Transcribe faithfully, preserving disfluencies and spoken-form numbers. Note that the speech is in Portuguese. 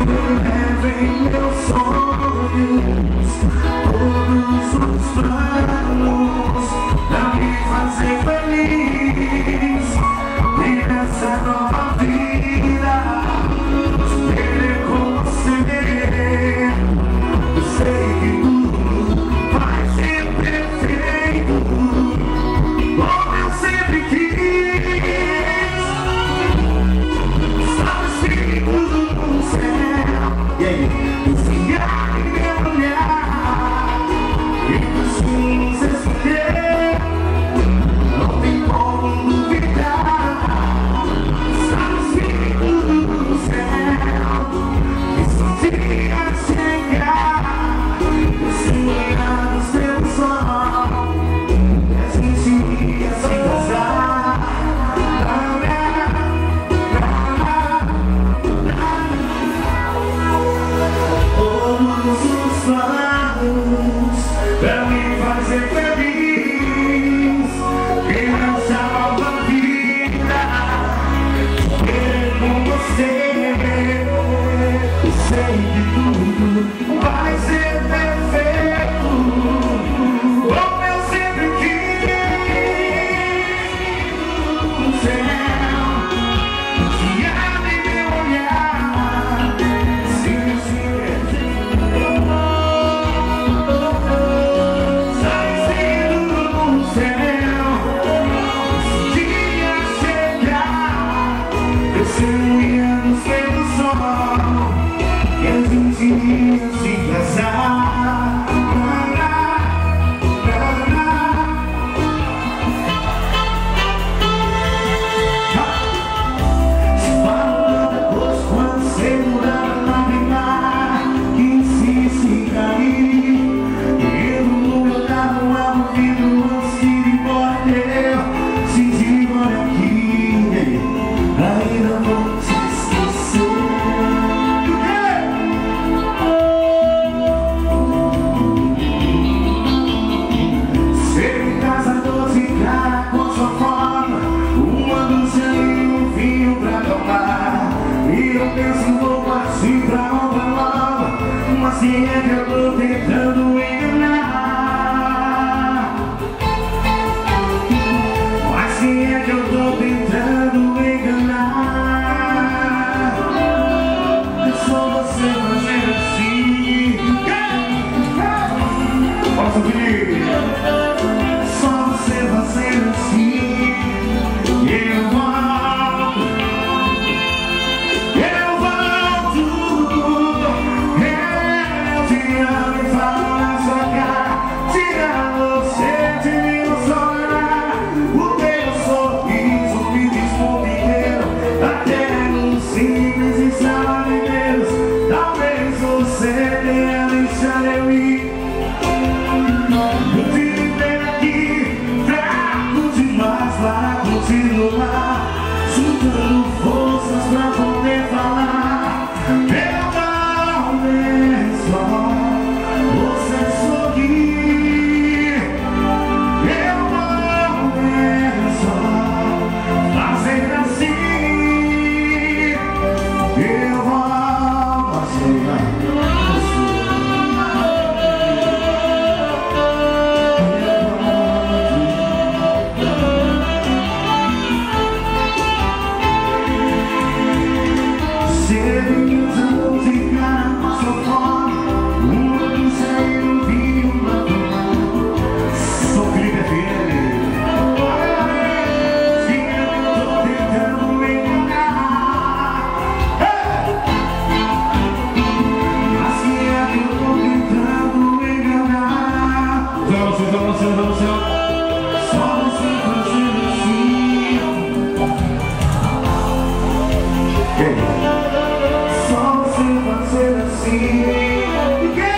levem meus sonhos, todos os planos pra me fazer feliz. E nessa nova vida querer com você, eu sei que tudo vai ser perfeito, como eu sempre quis. Só os filhos do céu, e aí? Ensinar e me olhar e os filhos escolher, não tem como duvidar. Só os filhos do céu, e se um dia chegar esse olhar do seu sol, e a gente ia se casar. Todos os planos pra me fazer feliz, e nessa nova vida querer com você, eu sei que tudo vai ser perfeito, como eu sempre quis. No céu, que abre meu olhar, sim, sim. Se eu ia no céu do sol, e a gente ia se casar. Se falo tanta coisa quando você mudar na lágrima que insiste em cair, e eu no meu carro ouvindo antes de ir embora, eu senti olha aqui. Ainda vou te esquecer. Ser em casa doce, cara com sua forma, uma dúzia e um vinho pra tomar. E eu penso em vou partir pra outra nova, mas se é que eu tô tentando enganar. Mas se é que eu tô tentando enganar, é só você fazer assim. Posso pedir? É só você fazer assim. Eu volto, eu volto, eu te amo e falo na sua cara. Tira você de mim, não só olhar. O teu sorriso me diz por inteiro, até nos simples e saladeiros. Talvez você tenha deixado eu ir. Eu te ver aqui, fraco demais para continuar, juntando forças pra poder falar. Eu não vejo só você sorrir. Eu não vejo só fazer assim. Eu vou passear. Servinhos a música na sua forma, uma dúzia e um vinho pra tomar. Sou Felipe F M. Se eu tô tentando enganar, mas se é que eu tô tentando enganar, só você, só você, só você, só você fazer assim. Só você fazer assim.